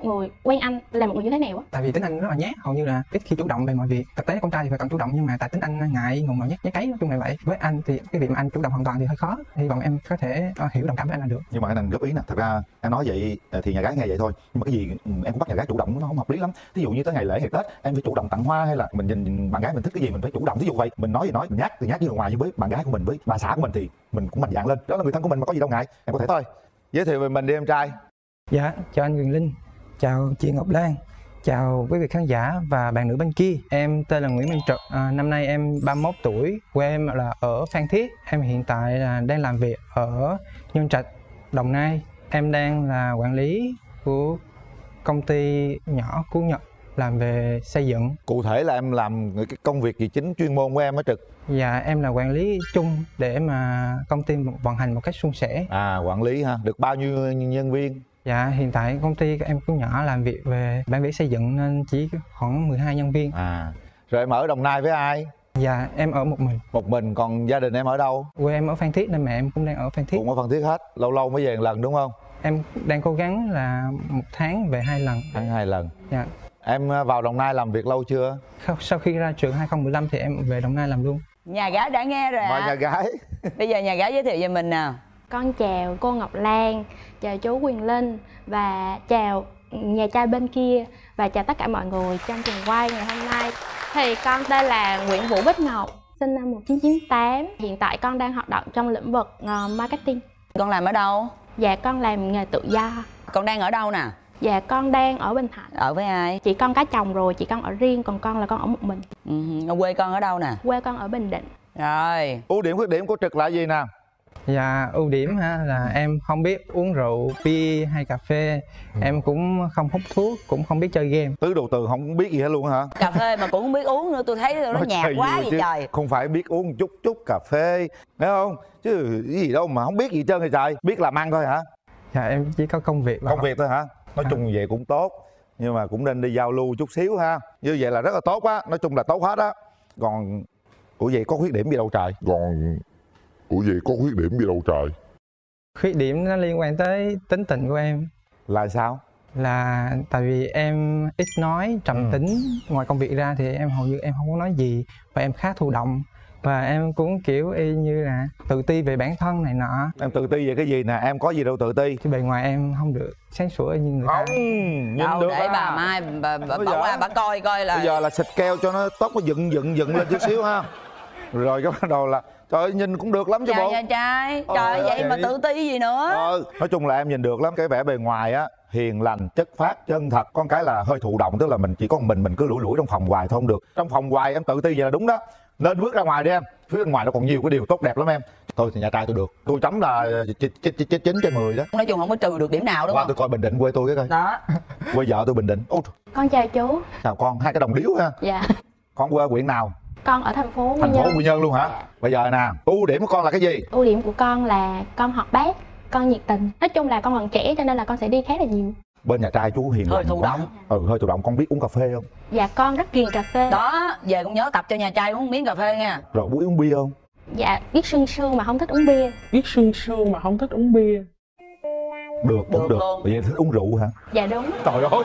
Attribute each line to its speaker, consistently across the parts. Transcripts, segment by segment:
Speaker 1: người quen anh là một người như thế nào á?
Speaker 2: Tại vì tính anh rất là nhát, hầu như là ít khi chủ động về mọi việc. Thực tế con trai thì phải cần chủ động, nhưng mà tại tính anh ngại ngùng ngạo nhát cấy, nói chung là vậy. Với anh thì cái việc mà anh chủ động hoàn toàn thì hơi khó. Hy vọng em có thể hiểu đồng cảm với anh là được.
Speaker 3: Nhưng mà anh góp ý nè, thật ra em nói vậy thì nhà gái nghe vậy thôi, nhưng mà cái gì em cũng bắt nhà gái chủ động nó không hợp lý lắm. Ví dụ như tới ngày lễ ngày Tết em phải chủ động tặng hoa, hay là mình nhìn bạn gái mình thích cái gì mình phải chủ động. Ví dụ vậy, mình nói gì nói, mình nhát thì nhát như ngoài, nhưng với bạn gái của mình, với bà xã của mình thì mình cũng mạnh dạn lên. Đó là người thân của mình mà, có gì đâu ngại. Em có thể thôi giới thiệu về mình đi em trai.
Speaker 2: Dạ, chào anh Quyền Linh, chào chị Ngọc Lan, chào quý vị khán giả và bạn nữ bên kia. Em tên là Nguyễn Minh Trực, năm nay em 31 tuổi, quê em là ở Phan Thiết. Em hiện tại là đang làm việc ở Nhân Trạch, Đồng Nai. Em đang là quản lý của công ty nhỏ của Nhật, làm về xây dựng.
Speaker 3: Cụ thể là em làm cái công việc gì chính, chuyên môn của em á Trực?
Speaker 2: Dạ, em là quản lý chung để mà công ty vận hành một cách suôn sẻ.
Speaker 3: À, quản lý ha. Được bao nhiêu nhân viên?
Speaker 2: Dạ, hiện tại công ty em cũng nhỏ, làm việc về bản vẽ xây dựng nên chỉ khoảng 12 nhân viên.
Speaker 3: À, rồi em ở Đồng Nai với ai?
Speaker 2: Dạ, em ở một mình.
Speaker 3: Một mình, còn gia đình em ở đâu?
Speaker 2: Quê em ở Phan Thiết nên mẹ em cũng đang ở Phan Thiết.
Speaker 3: Cũng ở Phan Thiết hết, lâu lâu mới về một lần đúng không?
Speaker 2: Em đang cố gắng là 1 tháng về 2 lần.
Speaker 3: Tháng 2 lần.
Speaker 2: Dạ.
Speaker 3: Em vào Đồng Nai làm việc lâu chưa?
Speaker 2: Sau khi ra trường 2015 thì em về Đồng Nai làm luôn.
Speaker 4: Nhà gái đã nghe rồi
Speaker 3: Mời nhà gái.
Speaker 4: Bây giờ nhà gái giới thiệu về mình nào.
Speaker 1: Con chào cô Ngọc Lan, chào chú Quyền Linh và chào nhà trai bên kia, và chào tất cả mọi người trong trường quay ngày hôm nay. Thì con tên là Nguyễn Vũ Bích Ngọc, sinh năm 1998. Hiện tại con đang hoạt động trong lĩnh vực marketing.
Speaker 4: Con làm ở đâu?
Speaker 1: Dạ, con làm nghề tự do.
Speaker 4: Con đang ở đâu nè?
Speaker 1: Dạ, con đang ở Bình Thạnh.
Speaker 4: Ở với ai?
Speaker 1: Chị con có chồng rồi, chị con ở riêng, còn con là con ở một mình.
Speaker 4: Quê con ở đâu nè?
Speaker 1: Quê con ở Bình Định.
Speaker 4: Rồi.
Speaker 3: Ưu điểm khuyết điểm của Trực là gì nè?
Speaker 2: Dạ, ưu điểm ha là em không biết uống rượu, bia hay cà phê. Em cũng không hút thuốc, cũng không biết chơi game.
Speaker 3: Tứ đồ từ không biết gì hết luôn hả?
Speaker 4: Cà phê mà cũng không biết uống nữa, tôi thấy nó nhạt quá vậy trời.
Speaker 3: Không phải biết uống chút cà phê, thấy không? Chứ cái gì đâu mà không biết gì trơn thì trời. Biết làm ăn thôi hả?
Speaker 2: Dạ, em chỉ có công việc.
Speaker 3: Công việc thôi hả? Nói chung vậy cũng tốt, nhưng mà cũng nên đi giao lưu chút xíu ha. Như vậy là rất là tốt á, nói chung là tốt hết á. Còn ủa vậy có khuyết điểm gì đâu trời?
Speaker 2: Khuyết điểm nó liên quan tới tính tình của em.
Speaker 3: Là sao?
Speaker 2: Là tại vì em ít nói, trầm tính. Ngoài công việc ra thì em hầu như em không có nói gì, và em khá thụ động. Và em cũng kiểu y như là tự ti về bản thân này nọ.
Speaker 3: Em tự ti về cái gì nè? Em có gì đâu tự ti?
Speaker 2: Cái bề ngoài em không được sáng sủa như người ta.
Speaker 3: Không, nhìn
Speaker 4: đâu
Speaker 3: được
Speaker 4: để
Speaker 3: à.
Speaker 4: bà Mai bà qua bà coi là
Speaker 3: bây giờ là xịt keo cho nó tóc nó dựng lên chút xíu ha. Rồi cái bắt đầu là trời ơi, nhìn cũng được lắm chứ bộ.
Speaker 4: Nhà trai trời vậy mà tự ti gì nữa.
Speaker 3: Nói chung là em nhìn được lắm. Cái vẻ bề ngoài á hiền lành, chất phác, chân thật. Con cái là hơi thụ động, tức là mình chỉ có mình cứ lủi trong phòng hoài thôi không được. Trong phòng hoài em tự ti vậy là đúng đó. Nên bước ra ngoài đi em. Phía bên ngoài nó còn nhiều cái điều tốt đẹp lắm em. Thôi thì nhà trai tôi được. Tôi chấm là 9/10 đó.
Speaker 4: Nói chung không có trừ được điểm nào đúng
Speaker 3: qua
Speaker 4: không?
Speaker 3: tôi coi Bình Định quê tôi cái coi.
Speaker 4: Đó.
Speaker 3: Quê vợ tôi Bình Định. Ôi,
Speaker 1: Con chào chú.
Speaker 3: chào con, hai cái đồng điếu ha.
Speaker 1: Dạ.
Speaker 3: Con quê huyện nào?
Speaker 1: Con ở thành phố
Speaker 3: Thành phố Quy Nhơn luôn hả?
Speaker 1: Dạ.
Speaker 3: Bây giờ nè, ưu điểm của con là cái gì?
Speaker 1: Ưu điểm của con là con hoạt bát, con nhiệt tình. Nói chung là con còn trẻ cho nên là con sẽ đi khá là nhiều.
Speaker 3: Bên nhà trai chú hiền
Speaker 4: Hơi
Speaker 3: lành
Speaker 4: thụ
Speaker 3: quá.
Speaker 4: động.
Speaker 3: Hơi thụ động. Con biết uống cà phê không?
Speaker 1: Dạ, con rất ghiền cà phê.
Speaker 4: Đó, về cũng nhớ tập cho nhà trai uống miếng cà phê nha.
Speaker 3: Rồi biết uống bia không?
Speaker 1: Dạ, biết sương sương mà không thích uống bia.
Speaker 3: Được, cũng được.
Speaker 4: Luôn.
Speaker 3: Vậy em thích uống rượu hả?
Speaker 1: Dạ đúng.
Speaker 3: Trời ơi,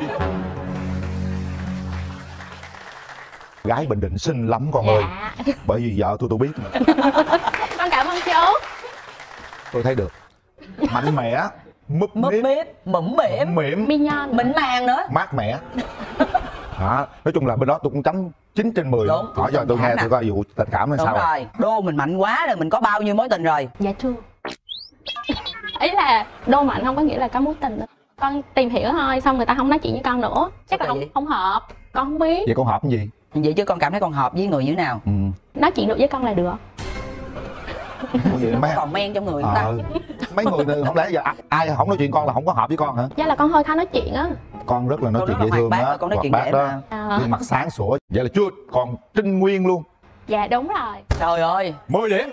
Speaker 3: gái Bình Định xinh lắm con ơi.
Speaker 1: Dạ.
Speaker 3: Bởi vì vợ tôi biết mà.
Speaker 1: Con cảm ơn chú.
Speaker 3: Tôi thấy được. Mạnh mẽ, múp
Speaker 4: Múp
Speaker 3: míp,
Speaker 4: míp, mũm mỉm,
Speaker 3: mỉm,
Speaker 1: Mi nhon.
Speaker 4: mịn màng nữa.
Speaker 3: mát mẻ. Đó, nói chung là bên đó tôi cũng chấm 9/10.
Speaker 4: Đúng,
Speaker 3: Hỏi giờ tôi nghe tôi coi vụ tình cảm hay
Speaker 4: đúng
Speaker 3: sao?
Speaker 4: rồi. Đô mình mạnh quá rồi, mình có bao nhiêu mối tình rồi?
Speaker 1: Dạ chưa. Ý là đô mạnh không có nghĩa là có mối tình đâu. Con tìm hiểu thôi, xong người ta không nói chuyện với con nữa. Chắc là
Speaker 4: Sao vậy?
Speaker 1: không hợp. Con không biết.
Speaker 3: Vậy con hợp cái gì?
Speaker 4: Vậy chứ con cảm thấy con hợp với người như thế nào?
Speaker 1: Nói chuyện được với con là được.
Speaker 3: Ủa vậy mấy
Speaker 4: Còn men trong người người ta.
Speaker 3: mấy người không lẽ giờ ai không nói chuyện con là không có hợp với con hả?
Speaker 1: Chắc là con hơi khó nói chuyện á.
Speaker 3: Con rất là nói
Speaker 4: Con
Speaker 3: chuyện
Speaker 4: rất
Speaker 3: dễ
Speaker 4: là
Speaker 3: thương
Speaker 4: hoạt bát
Speaker 3: đó,
Speaker 4: và con nói chuyện
Speaker 3: hoạt
Speaker 4: dễ
Speaker 3: bát
Speaker 4: mà.
Speaker 3: đó, gương mặt sáng sủa. Vậy là chưa còn trinh nguyên luôn.
Speaker 1: Dạ đúng rồi.
Speaker 4: Trời ơi.
Speaker 3: 10 điểm.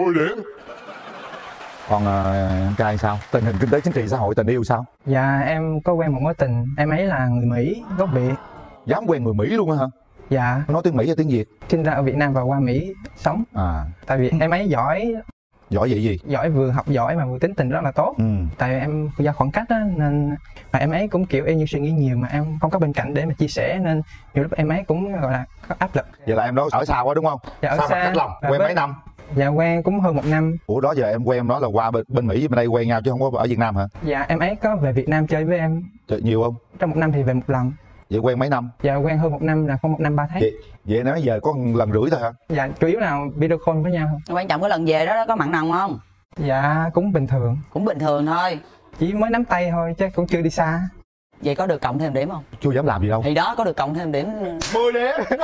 Speaker 3: Còn em trai sao? Tình hình kinh tế chính trị xã hội tình yêu sao?
Speaker 2: Dạ, em có quen một mối tình. Em ấy là người Mỹ, gốc Việt.
Speaker 3: Dám quen người Mỹ luôn á hả?
Speaker 2: Dạ,
Speaker 3: Nói tiếng Mỹ hay tiếng Việt?
Speaker 2: sinh ra ở Việt Nam và qua Mỹ sống.
Speaker 3: À,
Speaker 2: Tại vì em ấy giỏi
Speaker 3: Giỏi vậy gì?
Speaker 2: Giỏi, vừa học giỏi mà vừa tính tình rất là tốt. Tại vì em do khoảng cách á, nên mà em ấy cũng kiểu em như suy nghĩ nhiều mà em không có bên cạnh để mà chia sẻ, nên nhiều lúc em ấy cũng gọi là có áp lực.
Speaker 3: Vậy là em đó ở xa quá đúng không?
Speaker 2: Dạ, ở
Speaker 3: xa
Speaker 2: xa.
Speaker 3: mặt cách lòng. Quen mấy năm?
Speaker 2: Dạ quen cũng hơn 1 năm.
Speaker 3: Ủa đó giờ em quen em nói là qua bên Mỹ với bên đây quen nhau chứ không có ở Việt Nam hả?
Speaker 2: Dạ em ấy có về Việt Nam chơi với em.
Speaker 3: Chơi nhiều không?
Speaker 2: Trong 1 năm thì về 1 lần.
Speaker 3: Vậy quen mấy năm?
Speaker 2: Dạ quen hơn 1 năm, là không 1 năm 3 tháng.
Speaker 3: Vậy nói giờ có 1 lần rưỡi thôi hả?
Speaker 2: Dạ chủ yếu là video call với nhau.
Speaker 4: Quan trọng cái lần về đó có mặn nồng không?
Speaker 2: Dạ cũng bình thường.
Speaker 4: Cũng bình thường thôi.
Speaker 2: Chỉ mới nắm tay thôi chứ cũng chưa đi xa.
Speaker 4: Vậy có được cộng thêm điểm không?
Speaker 3: Chưa dám làm gì đâu.
Speaker 4: Thì đó, có được cộng thêm điểm
Speaker 3: 10 điểm.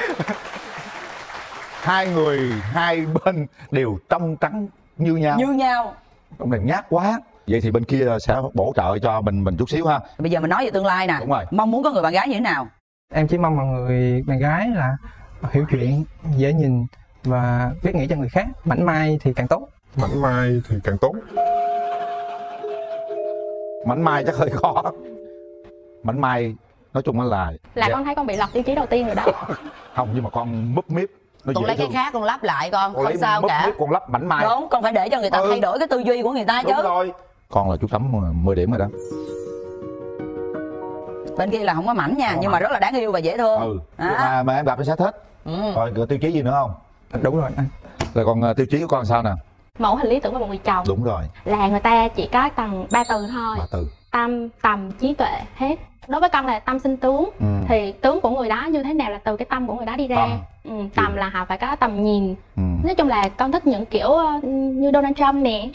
Speaker 3: Hai người hai bên đều trong trắng như nhau.
Speaker 4: như nhau.
Speaker 3: Ông này nhát quá. Vậy thì bên kia sẽ bổ trợ cho mình chút xíu ha.
Speaker 4: Bây giờ mình nói về tương lai nè.
Speaker 3: Đúng rồi.
Speaker 4: Mong muốn có người bạn gái như thế nào?
Speaker 2: Em chỉ mong mọi người bạn gái là hiểu chuyện, dễ nhìn và biết nghĩ cho người khác. Mảnh mai thì càng tốt.
Speaker 5: Mảnh mai thì càng tốt.
Speaker 3: Mảnh mai chắc hơi khó. Mảnh mai nói chung là
Speaker 1: con thấy con bị lọt tiêu chí đầu tiên rồi đó.
Speaker 3: Không, nhưng mà con múp míp.
Speaker 4: Con lấy cái khác con lắp lại con
Speaker 3: lấy
Speaker 4: không sao
Speaker 3: múp
Speaker 4: cả.
Speaker 3: míp con lắp mảnh mai.
Speaker 4: Đúng, con phải để cho người ta thay đổi cái tư duy của người ta chứ.
Speaker 3: Đúng rồi. Con là chú Tấm 10 điểm rồi đó.
Speaker 4: Bên kia là không có mảnh nha, nhưng mà rất là đáng yêu và dễ thương.
Speaker 3: Mà em gặp em sẽ thích. Rồi tiêu chí gì nữa không?
Speaker 2: Đúng rồi anh.
Speaker 3: Rồi còn tiêu chí của con sao nè?
Speaker 1: Mẫu hình lý tưởng của một người chồng
Speaker 3: Đúng rồi.
Speaker 1: là người ta chỉ có tầm 3 từ thôi.
Speaker 3: 3 từ.
Speaker 1: Tâm, tầm, trí tuệ hết. Đối với con là tâm sinh tướng. Thì tướng của người đó như thế nào là từ cái tâm của người đó đi ra. Tầm là họ phải có tầm nhìn. Nói chung là con thích những kiểu như Donald Trump nè.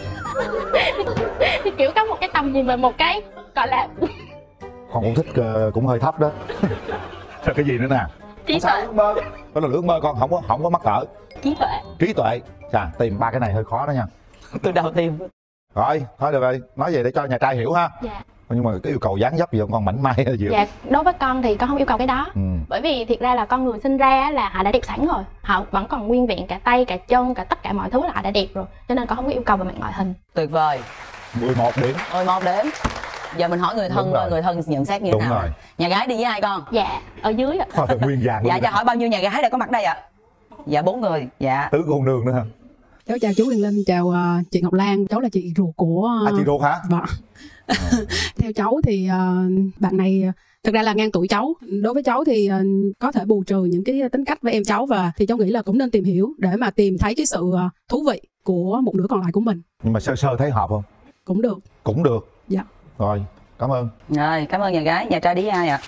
Speaker 1: Kiểu có một cái tầm nhìn và một cái gọi là
Speaker 3: Con cũng thích cũng hơi thấp đó. Rồi cái gì nữa nè?
Speaker 1: trí tuệ.
Speaker 3: Ước mơ. Đó là ước mơ con không có mắc cỡ.
Speaker 1: Trí tuệ.
Speaker 3: Trí tuệ. Chà, tìm 3 cái này hơi khó đó nha.
Speaker 4: Từ đầu tiên.
Speaker 3: Rồi, thôi được rồi, nói về để cho nhà trai hiểu ha.
Speaker 1: Dạ.
Speaker 3: Nhưng mà cái yêu cầu dáng dấp gì không, con mảnh mai hay gì không?
Speaker 1: Dạ, đối với con thì con không yêu cầu cái đó. Bởi vì thiệt ra là con người sinh ra là họ đã đẹp sẵn rồi. Họ vẫn còn nguyên vẹn cả tay, cả chân, cả tất cả mọi thứ là họ đã đẹp rồi. Cho nên con không có yêu cầu về mặt ngoại hình.
Speaker 4: Tuyệt vời.
Speaker 3: 11 điểm.
Speaker 4: 11 điểm. Giờ mình hỏi người thân thôi, người thân nhận xét như thế nào?
Speaker 3: Rồi.
Speaker 4: Nhà gái đi với ai con?
Speaker 1: Dạ, ở dưới ạ.
Speaker 3: Thôi nguyên vàng luôn.
Speaker 4: Dạ, cho hỏi bao nhiêu nhà gái đã có mặt đây ạ? Dạ 4 người. Dạ.
Speaker 3: Tứ con đường nữa hả?
Speaker 6: Cháu chào chú Quyền Linh, chào chị Ngọc Lan. Cháu là chị ruột của...
Speaker 3: chị ruột hả?
Speaker 6: Vâng. Theo cháu thì bạn này thực ra là ngang tuổi cháu. Đối với cháu thì có thể bù trừ những cái tính cách với em cháu, và thì cháu nghĩ là cũng nên tìm hiểu để mà tìm thấy cái sự thú vị của một nửa còn lại của mình.
Speaker 3: Nhưng mà sơ sơ thấy hợp không?
Speaker 6: Cũng được.
Speaker 3: Cũng được.
Speaker 6: Dạ.
Speaker 3: Rồi, cảm ơn.
Speaker 4: Rồi, cảm ơn nhà gái. Nhà trai đi với ai ạ?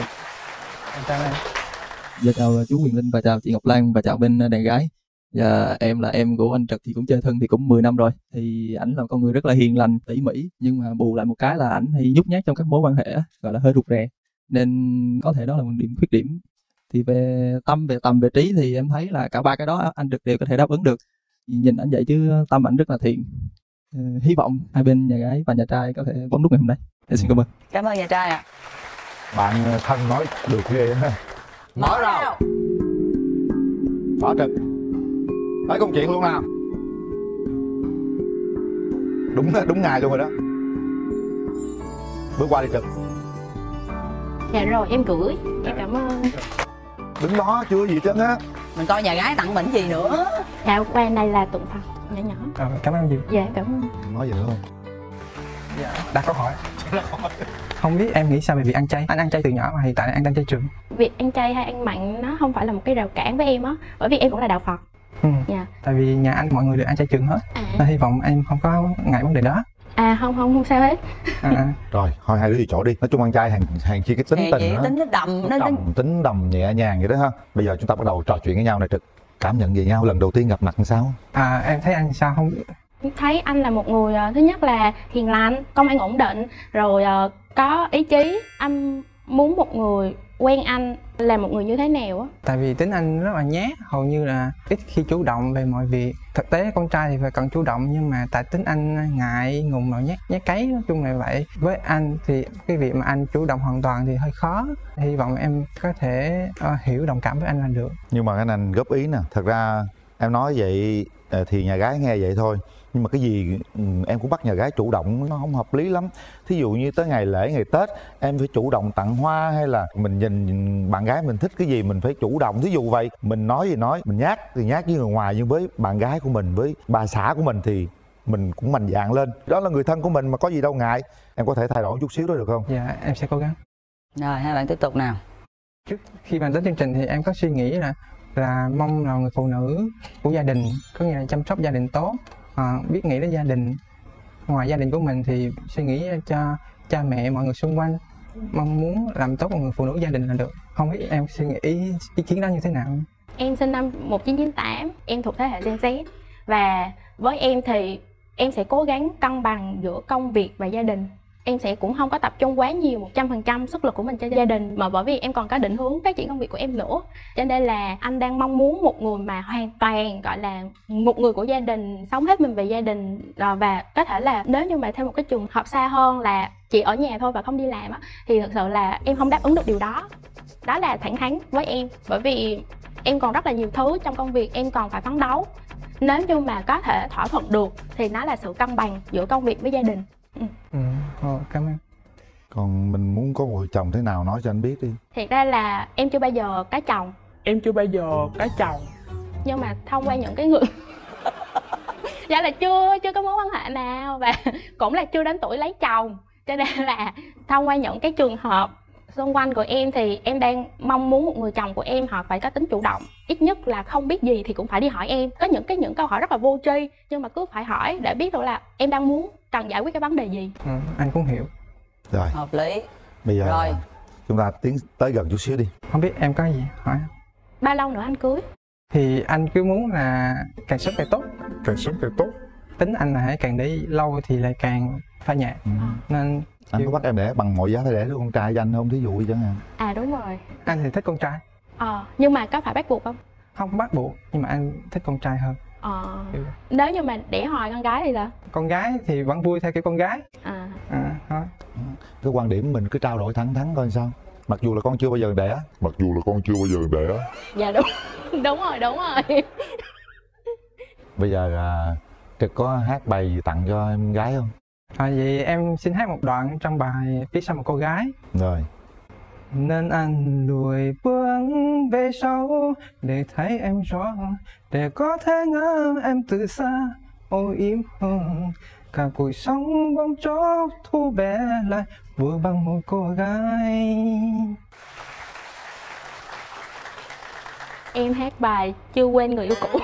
Speaker 7: Dạ chào chú Quyền Linh và chào chị Ngọc Lan và chào bên đàn gái. Dạ em là em của anh Trực thì cũng chơi thân thì cũng 10 năm rồi. Thì ảnh là con người rất là hiền lành, tỉ mỉ, nhưng mà bù lại một cái là ảnh hay nhút nhát trong các mối quan hệ, gọi là hơi rụt rè. Nên có thể đó là một điểm khuyết điểm. Thì về tâm, về tầm, về trí thì em thấy là cả 3 cái đó anh Trực đều có thể đáp ứng được. Nhìn ảnh vậy chứ tâm ảnh rất là thiện. Hy vọng hai bên nhà gái và nhà trai có thể bấm nút ngày hôm nay. Xin cảm ơn.
Speaker 4: Cảm ơn nhà trai ạ.
Speaker 3: Bạn thân nói được ghê ha.
Speaker 4: Mở ra.
Speaker 3: Mở Trực. Nói công chuyện luôn nào. Đúng ngày luôn rồi đó. Bước qua đi Trực.
Speaker 1: Dạ rồi, em gửi. Em cảm ơn.
Speaker 3: Đứng đó chưa gì chứ á.
Speaker 4: Mình coi nhà gái tặng mình gì nữa.
Speaker 1: Dạ, qua đây là tượng Phật nhỏ nhỏ.
Speaker 2: Cảm ơn chị.
Speaker 1: Dạ, cảm ơn.
Speaker 3: Nói gì nữa không?
Speaker 2: Dạ, đặt câu hỏi. Không biết em nghĩ sao về việc ăn chay? Anh ăn chay từ nhỏ mà hiện tại anh đang chay trường.
Speaker 1: Việc ăn chay hay ăn mặn nó không phải là một cái rào cản với em á, bởi vì em cũng là đạo Phật. Dạ.
Speaker 2: Tại vì nhà anh mọi người đều ăn chay trường hết. Nên hy vọng em không có ngại vấn đề đó.
Speaker 1: Không sao hết.
Speaker 3: Rồi, thôi hai đứa đi chỗ đi. Nói chung ăn chay hàng chi cái tính tình đó.
Speaker 4: Tính đầm,
Speaker 3: tính đầm nhẹ nhàng vậy đó ha. Bây giờ chúng ta bắt đầu trò chuyện với nhau này Trực. Cảm nhận về nhau lần đầu tiên gặp mặt làm sao?
Speaker 2: Em thấy anh sao không?
Speaker 1: Thấy anh là một người thứ nhất là hiền lành, công ăn ổn định, rồi có ý chí. Anh muốn một người quen anh là một người như thế nào á?
Speaker 2: Tại vì tính anh rất là nhát, hầu như là ít khi chủ động về mọi việc. Thực tế con trai thì phải cần chủ động, nhưng mà tại tính anh ngại ngùng rồi nhát cấy, nói chung là vậy. Với anh thì cái việc mà anh chủ động hoàn toàn thì hơi khó. Hy vọng em có thể hiểu, đồng cảm với anh là được.
Speaker 3: Nhưng mà anh góp ý nè, thật ra em nói vậy thì nhà gái nghe vậy thôi, nhưng mà cái gì em cũng bắt nhà gái chủ động nó không hợp lý lắm. Thí dụ như tới ngày lễ ngày Tết em phải chủ động tặng hoa, hay là mình nhìn bạn gái mình thích cái gì mình phải chủ động. Thí dụ vậy, mình nói gì nói, mình nhát thì nhát với người ngoài, nhưng với bạn gái của mình, với bà xã của mình thì mình cũng mạnh dạn lên. Đó là người thân của mình mà, có gì đâu ngại. Em có thể thay đổi chút xíu đó được không?
Speaker 2: Dạ em sẽ cố gắng.
Speaker 4: Rồi hai bạn tiếp tục nào.
Speaker 2: Trước khi bàn đến chương trình thì em có suy nghĩ là mong là người phụ nữ của gia đình, có nghĩa là chăm sóc gia đình tốt, biết nghĩ đến gia đình. Ngoài gia đình của mình thì suy nghĩ cho cha mẹ, mọi người xung quanh, mong muốn làm tốt một người phụ nữ gia đình là được. Không biết em suy nghĩ ý kiến đó như thế nào?
Speaker 1: Em sinh năm 1998, em thuộc thế hệ Gen Z. Và với em thì em sẽ cố gắng cân bằng giữa công việc và gia đình. Em sẽ cũng không có tập trung quá nhiều 100% sức lực của mình cho gia đình, mà bởi vì em còn có định hướng phát triển công việc của em nữa. Cho nên là anh đang mong muốn một người mà hoàn toàn gọi là một người của gia đình, sống hết mình về gia đình. Và có thể là nếu như mà thêm một cái trường hợp xa hơn là chị ở nhà thôi và không đi làm á, thì thực sự là em không đáp ứng được điều đó. Đó là thẳng thắn với em, bởi vì em còn rất là nhiều thứ trong công việc em còn phải phấn đấu. Nếu như mà có thể thỏa thuận được thì nó là sự cân bằng giữa công việc với gia đình.
Speaker 2: Cảm ơn.
Speaker 3: Còn mình muốn có một người chồng thế nào nói cho anh biết đi.
Speaker 1: Thiệt ra là em chưa bao giờ có chồng. Nhưng mà thông qua những cái người dạ là chưa có mối quan hệ nào, và cũng là chưa đến tuổi lấy chồng. Cho nên là thông qua những cái trường hợp xung quanh của em thì em đang mong muốn một người chồng của em họ phải có tính chủ động. Ít nhất là không biết gì thì cũng phải đi hỏi em. Có những câu hỏi rất là vô tri, nhưng mà cứ phải hỏi để biết được là em đang muốn cần giải quyết cái vấn đề gì.
Speaker 2: Anh cũng hiểu.
Speaker 3: Rồi,
Speaker 4: Hợp lý.
Speaker 3: bây giờ
Speaker 4: Rồi.
Speaker 3: chúng ta tiến tới gần chút xíu đi.
Speaker 2: Không biết em có gì hỏi không?
Speaker 1: Bao lâu nữa anh cưới?
Speaker 2: Thì anh cứ muốn là càng sớm càng tốt. Tính anh là hãy càng để lâu thì lại càng pha nhạt. Nên
Speaker 3: Anh có bắt em đẻ bằng mọi giá phải đẻ đứa con trai cho anh không? Thí dụ chẳng hạn.
Speaker 1: À đúng rồi.
Speaker 2: anh thì thích con trai.
Speaker 1: Nhưng mà có phải bắt buộc không?
Speaker 2: Không bắt buộc, nhưng mà anh thích con trai hơn.
Speaker 1: Nếu như mà đẻ hoài con gái thì sao?
Speaker 2: Con gái thì vẫn vui theo kiểu con gái. Thôi.
Speaker 3: Cái quan điểm mình cứ trao đổi thẳng thắn coi sao. Mặc dù là con chưa bao giờ đẻ.
Speaker 1: Dạ đúng. Đúng rồi.
Speaker 3: Bây giờ Trực có hát bài gì tặng cho em gái không?
Speaker 2: Vậy em xin hát một đoạn trong bài Phía Sau Một Cô Gái.
Speaker 3: Rồi.
Speaker 2: Nên anh lùi bước về sau để thấy em rõ, để có thể ngỡ em từ xa ôi im hơn. Cả cuộc sống bóng chốc thu bé lại vừa bằng một cô gái.
Speaker 1: Em hát bài Chưa Quên Người Yêu Cũ.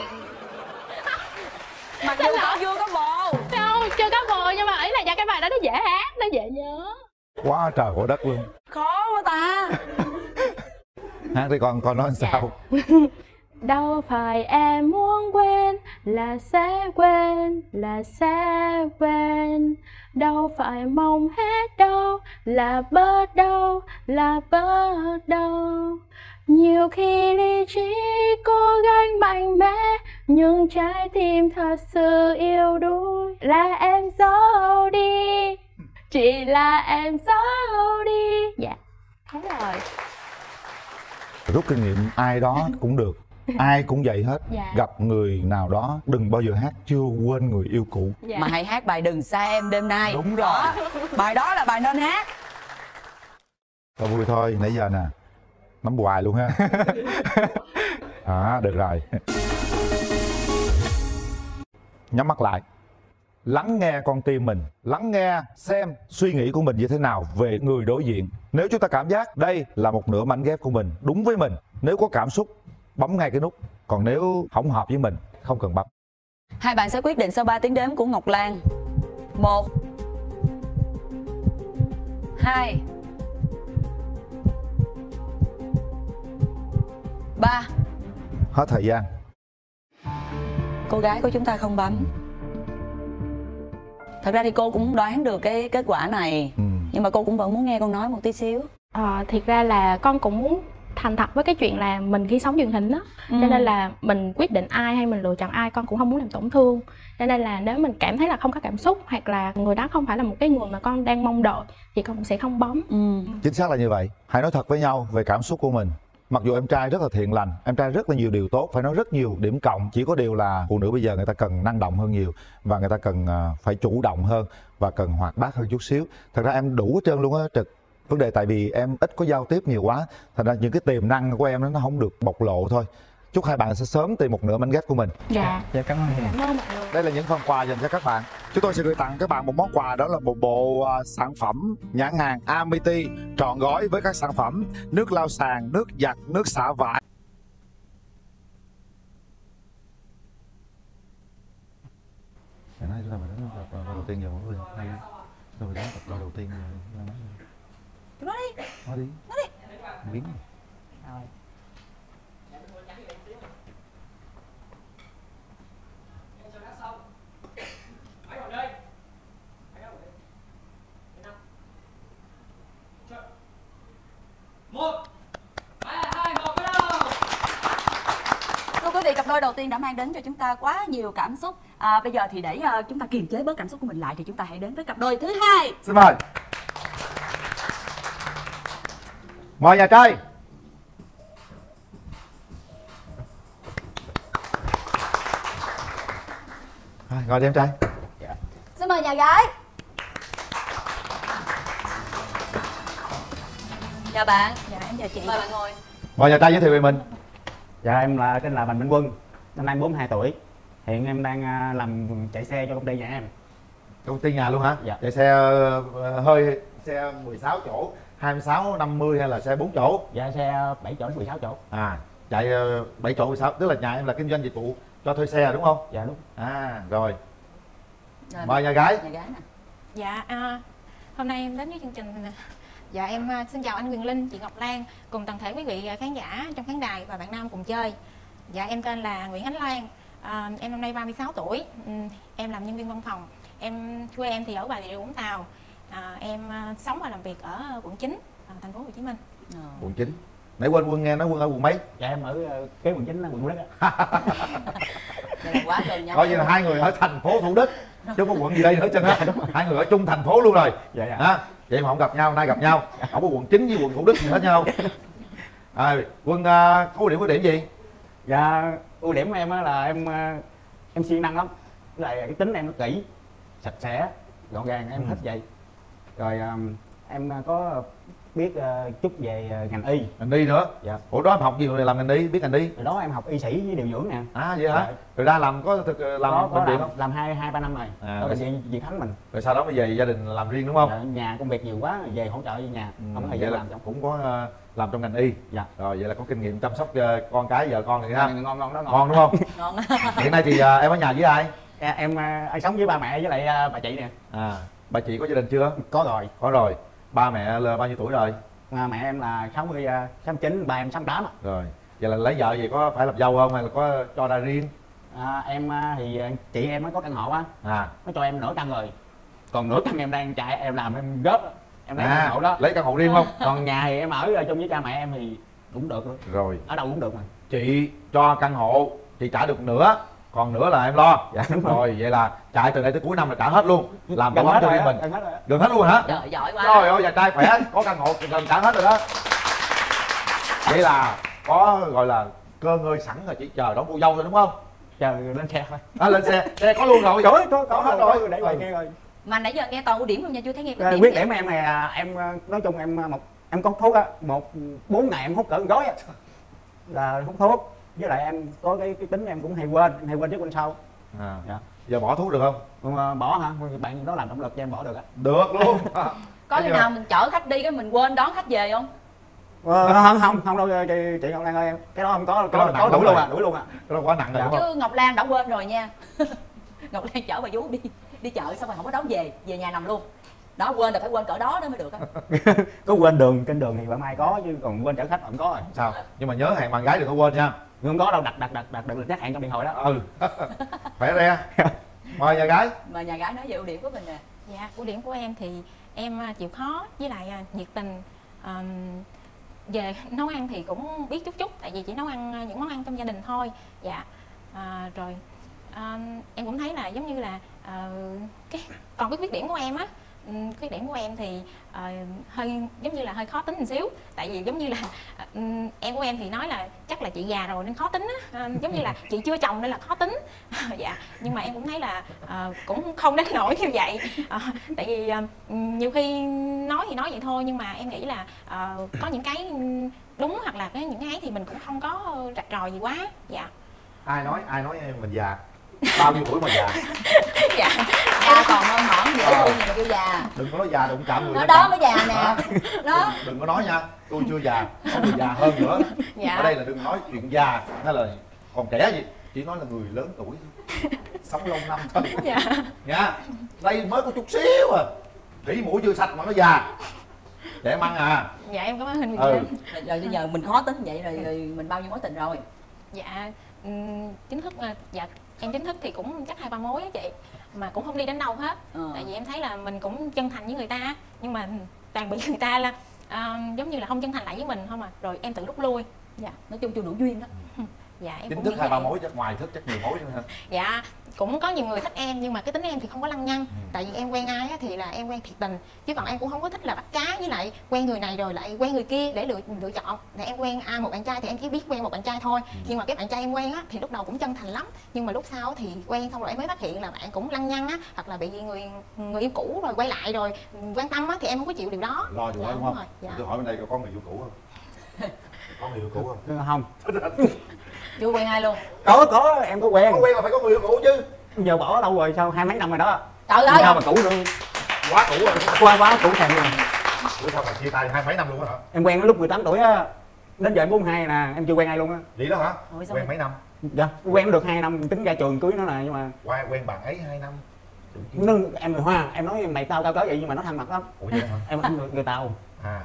Speaker 4: Mặc dù con chưa có bồ.
Speaker 1: Không, chưa có bồ, nhưng mà ý là do cái bài đó nó dễ hát, nó dễ nhớ.
Speaker 3: Quá trời quá đất luôn.
Speaker 4: Khó quá ta.
Speaker 3: Hát đi con nói sao?
Speaker 1: Đâu phải em muốn quên là sẽ quên, là sẽ quên. Đâu phải mong hết đâu là bớt đâu, là bớt đâu. Nhiều khi lý trí cố gắng mạnh mẽ, nhưng trái tim thật sự yếu đuối. Là em giấu đi, chỉ là em giấu đi. Dạ, thế rồi.
Speaker 3: Rút kinh nghiệm ai đó cũng được. Ai cũng vậy hết.
Speaker 1: Dạ.
Speaker 3: Gặp người nào đó đừng bao giờ hát Chưa Quên Người Yêu Cũ.
Speaker 1: Dạ.
Speaker 4: Mà hãy hát bài Đừng Xa Em Đêm Nay.
Speaker 3: Đúng rồi.
Speaker 4: Đó, bài đó là bài nên hát.
Speaker 3: Thôi vui thôi, nãy giờ nè nắm hoài luôn ha. Được rồi. Nhắm mắt lại, lắng nghe con tim mình, lắng nghe xem suy nghĩ của mình như thế nào về người đối diện. Nếu chúng ta cảm giác đây là một nửa mảnh ghép của mình, đúng với mình, nếu có cảm xúc bấm ngay cái nút. Còn nếu không hợp với mình, không cần bấm.
Speaker 4: Hai bạn sẽ quyết định sau 3 tiếng đếm của Ngọc Lan. 1 2 3.
Speaker 3: Hết thời gian.
Speaker 4: Cô gái của chúng ta không bấm. Thật ra thì cô cũng đoán được cái kết quả này, nhưng mà cô cũng vẫn muốn nghe con nói một tí xíu.
Speaker 1: Thiệt ra là con cũng muốn thành thật với cái chuyện là mình khi sống truyền hình đó, cho nên là mình quyết định ai hay mình lựa chọn ai con cũng không muốn làm tổn thương. Cho nên là nếu mình cảm thấy là không có cảm xúc, hoặc là người đó không phải là một cái người mà con đang mong đợi, thì con cũng sẽ không bấm.
Speaker 3: Chính xác là như vậy. Hãy nói thật với nhau về cảm xúc của mình. Mặc dù em trai rất là thiện lành, em trai rất là nhiều điều tốt, phải nói rất nhiều điểm cộng. Chỉ có điều là phụ nữ bây giờ người ta cần năng động hơn nhiều, và người ta cần phải chủ động hơn, và cần hoạt bát hơn chút xíu. Thật ra em đủ hết trơn luôn á Trực. Vấn đề tại vì em ít có giao tiếp nhiều quá, thành ra những cái tiềm năng của em nó không được bộc lộ thôi. Chúc hai bạn sẽ sớm tìm một nửa mảnh ghép của mình.
Speaker 1: Dạ.
Speaker 2: Dạ cảm ơn.
Speaker 1: Cảm ơn mọi người.
Speaker 3: Đây là những phần quà dành cho các bạn. Chúng tôi sẽ gửi tặng các bạn một món quà, đó là một bộ sản phẩm nhãn hàng Amity trọn gói với các sản phẩm nước lau sàn, nước giặt, nước xả vải. Ngày nay chúng ta phải đến tập đầu tiên giờ mỗi người hay rồi đến tập đầu tiên giờ
Speaker 4: Nói đi.
Speaker 3: nói đi.
Speaker 4: Nói đi.
Speaker 3: Biến.
Speaker 4: Rồi. Thưa quý vị, cặp đôi đầu tiên đã mang đến cho chúng ta quá nhiều cảm xúc. Bây giờ thì để chúng ta kiềm chế bớt cảm xúc của mình lại thì chúng ta hãy đến với cặp đôi thứ hai.
Speaker 3: Xin mời. Mời nhà trai. Ngồi đi em trai.
Speaker 4: Xin mời nhà gái. Chào bạn.
Speaker 5: Dạ em chào chị.
Speaker 4: Mời bạn ngồi.
Speaker 3: Mời nhà trai giới thiệu về mình.
Speaker 8: Dạ em tên là Bành Minh Quân, năm nay 42 tuổi. Hiện em đang làm chạy xe cho công ty nhà em.
Speaker 3: Công ty nhà luôn hả?
Speaker 8: Dạ.
Speaker 3: Chạy xe hơi, xe 16 chỗ, 26, 50 hay là xe 4 chỗ?
Speaker 8: Dạ xe 7 chỗ đến 16 chỗ.
Speaker 3: Chạy 7 chỗ 16, tức là nhà em là kinh doanh dịch vụ cho thuê xe đúng không?
Speaker 8: Dạ đúng.
Speaker 3: Rồi. Mời nhà gái.
Speaker 4: Nhà gái nè.
Speaker 5: Dạ hôm nay em đến với chương trình. Dạ em xin chào anh Quyền Linh, chị Ngọc Lan cùng toàn thể quý vị khán giả trong khán đài và bạn nam cùng chơi. Dạ em tên là Nguyễn Ánh Lan, em năm nay 36 tuổi, em làm nhân viên văn phòng. Quê em thì ở Bà Rịa Vũng Tàu, em sống và làm việc ở quận 9, thành phố Hồ Chí Minh.
Speaker 3: Quận 9. Nãy quên Quân nghe nói Quân ở quận mấy?
Speaker 8: Dạ em ở kế quận 9, quận Thủ Đức á.
Speaker 4: Đây là quá gần nhau.
Speaker 3: Coi như là hai người ở thành phố Thủ Đức chứ không có quận gì đây nữa chân á. Hai người ở chung thành phố luôn rồi.
Speaker 8: Dạ.
Speaker 3: Vậy mà không gặp nhau, nay gặp nhau. Không có quận 9 với quận Thủ Đức gì hết nhau. Quân có ưu điểm gì?
Speaker 8: Dạ ưu điểm của em á là em siêng năng lắm. Với lại cái tính em nó kỹ, sạch sẽ, gọn gàng, em thích vậy. Rồi em có biết chút về ngành y.
Speaker 3: Ngành y nữa?
Speaker 8: Dạ.
Speaker 3: Ủa đó em học gì rồi làm ngành y, biết ngành y?
Speaker 8: Rồi đó em học y sĩ với điều dưỡng nè.
Speaker 3: Vậy hả? Dạ. Rồi ra làm có bệnh viện không?
Speaker 8: Làm 2-3 năm rồi. Ở bệnh viện Việt Khánh mình.
Speaker 3: Rồi sau đó mới về gia đình làm riêng đúng không?
Speaker 8: Dạ, nhà công việc nhiều quá, về hỗ trợ với nhà. Không có thời gian làm trong.
Speaker 3: Cũng có làm trong ngành y.
Speaker 8: Dạ.
Speaker 3: Rồi vậy là có kinh nghiệm chăm sóc con cái vợ con rồi ha.
Speaker 8: Ngon đó,
Speaker 3: ngon đúng không?
Speaker 4: Ngon.
Speaker 3: Hiện nay thì em ở nhà với ai?
Speaker 8: Em sống với ba mẹ với lại bà chị nè.
Speaker 3: Bà chị có gia đình chưa?
Speaker 8: Có rồi.
Speaker 3: Có rồi. Ba mẹ là bao nhiêu tuổi rồi?
Speaker 8: Mẹ em là 69, ba em 68.
Speaker 3: Rồi. Vậy là lấy vợ gì có phải làm dâu không hay là có cho ra riêng?
Speaker 8: Em thì chị em nó có căn hộ á. Nó cho em nửa căn rồi. Còn nửa căn em đang chạy, em làm em góp. Em lấy căn hộ đó.
Speaker 3: Lấy căn hộ riêng không?
Speaker 8: Còn nhà thì em ở chung với cha mẹ em thì cũng được luôn.
Speaker 3: Rồi.
Speaker 8: Ở đâu cũng được mà.
Speaker 3: Chị cho căn hộ, chị trả được nửa, còn nửa là em lo.
Speaker 8: Dạ đúng
Speaker 3: rồi. Vậy là chạy từ đây tới cuối năm là trả hết luôn. Làm tổ ấm cho riêng mình. Gần hết luôn hả?
Speaker 4: Trời, giỏi quá.
Speaker 3: Trời ơi, nhà trai khỏe, có căn hộ gần trả hết rồi đó. Vậy là có gọi là cơ ngơi sẵn rồi, chỉ chờ đón cô dâu thôi đúng không?
Speaker 8: Chờ lên xe thôi.
Speaker 3: Lên xe có luôn rồi.
Speaker 8: Rồi, có hết rồi. Để ngoài kia rồi.
Speaker 4: Mà nãy giờ nghe toàn ưu điểm không nha, chưa thấy nghe
Speaker 8: khuyết điểm em này em nói chung em có thuốc á, 4 ngày em hút cỡ gói á là hút thuốc, với lại em có cái tính em cũng hay quên trước quên sau.
Speaker 3: Dạ. Giờ bỏ thuốc được không?
Speaker 8: Bỏ hả? Bạn đó làm động lực cho em bỏ được á.
Speaker 3: Được luôn.
Speaker 4: Có khi nào mình chở khách đi cái mình quên đón khách về không?
Speaker 8: Không đâu chị Ngọc Lan ơi, em cái đó không có đủ luôn à.
Speaker 3: Cái đó quá nặng rồi đúng không?
Speaker 4: Chứ Ngọc Lan đã quên rồi nha. Ngọc Lan chở bà vú đi chợ xong rồi không có đón về nhà nằm luôn. Đó, quên là phải quên cỡ đó mới được á.
Speaker 8: Có quên đường trên đường thì bạn mai có, chứ còn quên chở khách không có rồi.
Speaker 3: Sao? Nhưng mà nhớ hẹn bạn gái đừng có quên nha.
Speaker 8: Không có đâu, đặt lịch nhắc hẹn trong điện thoại đó.
Speaker 3: Khỏe re. Mời nhà gái.
Speaker 4: Mà nhà gái nói về ưu điểm của mình nè.
Speaker 5: Dạ, ưu điểm của em thì em chịu khó với lại nhiệt tình. Về nấu ăn thì cũng biết chút, tại vì chỉ nấu ăn những món ăn trong gia đình thôi. Dạ. Rồi em cũng thấy là giống như là còn cái khuyết điểm của em á khuyết điểm của em thì hơi giống như là hơi khó tính một xíu, tại vì giống như là em của em thì nói là chắc là chị già rồi nên khó tính á, giống như là chị chưa chồng nên là khó tính. Dạ, nhưng mà em cũng thấy là cũng không đến nỗi như vậy, tại vì nhiều khi nói thì nói vậy thôi, nhưng mà em nghĩ là có những cái đúng hoặc là những cái ấy thì mình cũng không có rạch ròi gì quá. Dạ.
Speaker 3: Ai nói em mình già? Bao nhiêu tuổi mà già?
Speaker 4: Dạ, già còn non mởn dễ thương mà kêu già.
Speaker 3: Đừng có nói già, đụng chạm người.
Speaker 4: Nó đó mới già nè. Đó.
Speaker 3: Đừng có nói nha, tôi chưa già, có người già hơn nữa.
Speaker 5: Dạ.
Speaker 3: Ở đây là đừng nói chuyện già, nó là còn trẻ gì, chỉ nói là người lớn tuổi thôi. Sống lâu năm thôi.
Speaker 5: Dạ.
Speaker 3: Nha. Đây mới có chút xíu à. Thủy mũi chưa sạch mà nó già. Trẻ măng à.
Speaker 5: Dạ em cảm ơn Huỳnh.
Speaker 4: Rồi bây giờ mình khó tính vậy rồi mình bao nhiêu mối tình rồi?
Speaker 5: Dạ chính thức dạ em chính thức thì cũng chắc 2-3 mối á chị, mà cũng không đi đến đâu hết. Tại vì em thấy là mình cũng chân thành với người ta, nhưng mà toàn bị người ta là giống như là không chân thành lại với mình không à, rồi em tự rút lui. Dạ,
Speaker 4: nói chung chưa đủ duyên đó.
Speaker 5: Dạ em
Speaker 3: chính
Speaker 5: cũng
Speaker 3: thức 2-3 mối, chắc ngoài thức chắc nhiều mối nữa hả?
Speaker 5: Dạ cũng có nhiều người thích em, nhưng mà cái tính em thì không có lăng nhăng. Tại vì em quen ai á thì là em quen thiệt tình, chứ còn em cũng không có thích là bắt cá với lại quen người này rồi lại quen người kia để lựa chọn. Là em quen một bạn trai thì em chỉ biết quen một bạn trai thôi. Nhưng mà cái bạn trai em quen á thì lúc đầu cũng chân thành lắm, nhưng mà lúc sau thì quen xong rồi em mới phát hiện là bạn cũng lăng nhăng á, hoặc là bị người yêu cũ rồi quay lại rồi quan tâm á, thì em không có chịu điều đó.
Speaker 3: Lo điều đó đúng không?
Speaker 5: Dạ.
Speaker 3: Tôi hỏi bên đây có người yêu cũ không? Có người yêu cũ không?
Speaker 8: Không.
Speaker 4: Chưa quen ai luôn?
Speaker 8: Có em có quen.
Speaker 3: Có quen là phải có người yêu cũ chứ.
Speaker 8: Giờ bỏ đâu rồi, sao 20 mấy năm rồi đó.
Speaker 4: Trời ơi.
Speaker 8: Sao mà cũ luôn.
Speaker 3: Quá cũ rồi.
Speaker 8: Quá cũ thèm luôn.
Speaker 3: Ủa sao mà chia tay 20 mấy năm luôn á hả?
Speaker 8: Em quen lúc 18 tuổi á, đến giờ em 42 nè, em chưa quen ai luôn á.
Speaker 3: Vậy đó hả?
Speaker 4: Ôi,
Speaker 3: Quen mấy năm?
Speaker 8: Dạ, quen được 2 năm, tính ra trường cưới nó nè, nhưng mà
Speaker 3: Quen bạn ấy 2 năm.
Speaker 8: em người Hoa, em nói mày tao cao cỡ vậy nhưng mà nó thân mật lắm.
Speaker 3: Ủa vậy hả?
Speaker 8: Em người Tàu.
Speaker 3: À.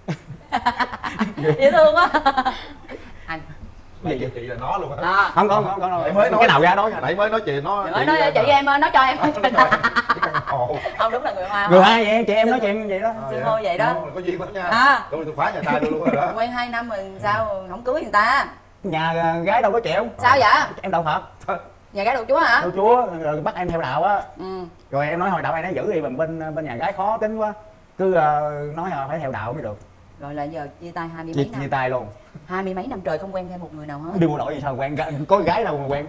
Speaker 4: Dễ thương quá. Anh
Speaker 3: Vậy chị là nó luôn hả?
Speaker 8: Không đâu.
Speaker 3: Nãy mới nói
Speaker 8: cái nào ra đó nha.
Speaker 3: Nãy mới nói chị nó.
Speaker 4: nói chị em nói cho em.
Speaker 3: Ồ.
Speaker 4: Không, đúng là người Hoa.
Speaker 8: Người Hoa vậy, chị em nói chuyện vậy đó.
Speaker 4: Xưng hô vậy đó.
Speaker 3: Có duyên lắm nha. Tôi phá nhà trai luôn rồi đó.
Speaker 4: Quen 2 năm rồi sao không cưới người ta?
Speaker 8: Nhà gái đâu có chịu.
Speaker 4: Sao vậy?
Speaker 8: Em đạo Phật.
Speaker 4: Nhà gái đồ Chúa hả?
Speaker 8: Đạo Chúa, rồi bắt em theo đạo á.
Speaker 4: Ừ.
Speaker 8: Rồi em nói hồi đạo ai nói giữ đi, bên nhà gái khó tính quá. Cứ nói phải theo đạo mới được.
Speaker 4: Rồi là giờ chia tay 20 mấy năm.
Speaker 8: Chia tay luôn.
Speaker 4: 20 mấy năm trời không quen thêm một người nào hết.
Speaker 8: Đi bộ đội gì sao quen, có gái đâu mà quen.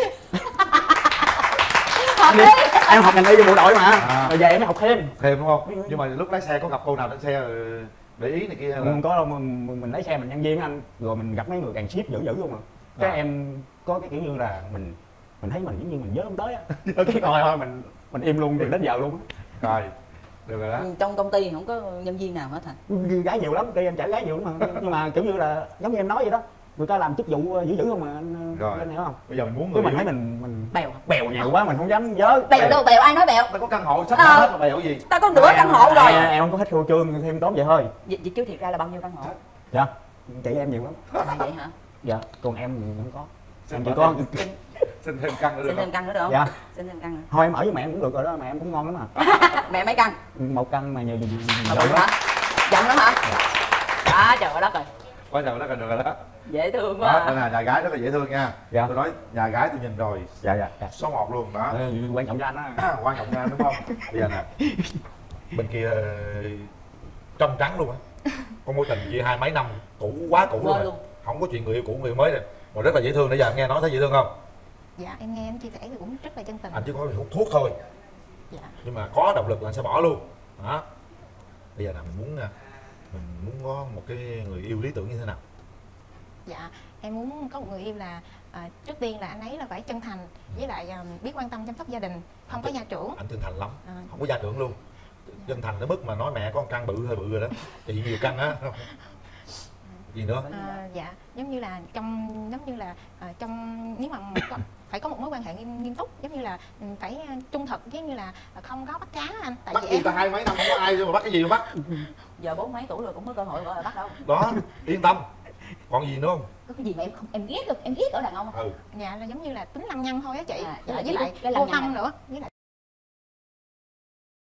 Speaker 4: Em
Speaker 8: học ngành y bộ đội mà. Rồi về em mới học thêm.
Speaker 3: Thêm đúng không? Nhưng mà lúc lái xe có gặp cô nào trên xe để ý này kia hay là...
Speaker 8: Không có đâu, mình lái xe mình nhân viên anh, rồi mình gặp mấy người càng ship dữ luôn mà. Cái em có cái kiểu như là mình thấy mình giống như mình nhớ không tới á. Cái thôi mình im luôn từ đến giờ luôn á.
Speaker 3: Rồi, được rồi đó.
Speaker 4: Trong công ty không có nhân viên nào hết hả?
Speaker 8: Gái nhiều lắm, em chả gái nhiều lắm mà. Nhưng mà kiểu như là giống như em nói vậy đó, người ta làm chức vụ dữ không mà anh.
Speaker 3: Rồi.
Speaker 8: Anh hiểu không?
Speaker 3: Bây giờ mình muốn
Speaker 8: Cứ
Speaker 3: người
Speaker 8: mình
Speaker 3: yêu.
Speaker 8: thấy mình bèo nhiều quá mình không dám nhớ.
Speaker 4: Bèo đâu bèo, ai nói bèo?
Speaker 3: Ta có căn hộ sắp hết mà bèo gì?
Speaker 4: Ta có nửa căn hộ rồi.
Speaker 8: Em không có thích phô trương thêm tốt vậy thôi.
Speaker 4: Vậy chứ thiệt ra là bao nhiêu căn hộ?
Speaker 8: Dạ, chị em nhiều lắm.
Speaker 4: Vậy hả?
Speaker 8: Dạ, còn em thì không có. Em chỉ có
Speaker 3: Xin thêm căn nữa được
Speaker 4: Xin thêm
Speaker 3: không?
Speaker 4: căn nữa được không?
Speaker 8: Dạ.
Speaker 4: Xin thêm căn nữa.
Speaker 8: Thôi em ở với mẹ em cũng được rồi đó, mẹ em cũng ngon lắm mà.
Speaker 4: Mẹ mấy căn?
Speaker 8: 1 căn mà nhiều
Speaker 4: Giọng hả? Giọng lắm hả? Đó, trời ơi đất rồi.
Speaker 3: Quá trời đó là được rồi đó.
Speaker 4: Dễ thương
Speaker 3: Đó,
Speaker 4: quá.
Speaker 3: đây là nhà gái rất là dễ thương nha.
Speaker 8: Dạ.
Speaker 3: Tôi nói nhà gái tôi nhìn rồi.
Speaker 8: Dạ.
Speaker 3: Số 1 luôn đó.
Speaker 8: Quan trọng cho anh á.
Speaker 3: Quan trọng nha đúng không? Bây giờ nè. Bên kia trong trắng luôn á. Có mối tình chia 20 mấy năm, cũ quá cũ luôn. Không có chuyện người yêu cũ người mới rồi. Mà rất là dễ thương, nãy giờ em nghe nói thấy dễ thương không?
Speaker 5: Dạ em nghe anh chia sẻ thì cũng rất là chân tình.
Speaker 3: Anh chỉ có hút thuốc thôi.
Speaker 5: Dạ.
Speaker 3: Nhưng mà có động lực là anh sẽ bỏ luôn. Đó. Bây giờ là mình muốn có một cái người yêu lý tưởng như thế nào?
Speaker 5: Dạ em muốn có một người yêu là trước tiên là anh ấy là phải chân thành, với lại biết quan tâm chăm sóc gia đình, không có gia trưởng.
Speaker 3: Anh chân thành lắm, không có gia trưởng luôn. Chân thành tới mức mà nói mẹ có một căn bự hơi bự rồi đó. Chị nhiều căn á. Gì nữa?
Speaker 5: Dạ giống như là trong nếu mà phải có một mối quan hệ nghiêm túc, giống như là phải trung thực, giống như là không có bắt cá anh. Tại
Speaker 3: bắt
Speaker 5: vì
Speaker 3: gì ta 20 mấy năm không có ai mà bắt cái gì mà bắt.
Speaker 4: Giờ 40 mấy tuổi rồi cũng có cơ hội gọi là bắt đâu.
Speaker 3: Đó, yên tâm. Còn gì nữa không?
Speaker 4: Có cái gì mà em ghét được, em ghét ở đàn ông không?
Speaker 5: Dạ là giống như là tính lăng nhăng thôi á chị.
Speaker 4: Với
Speaker 5: lại vô tâm nữa, với lại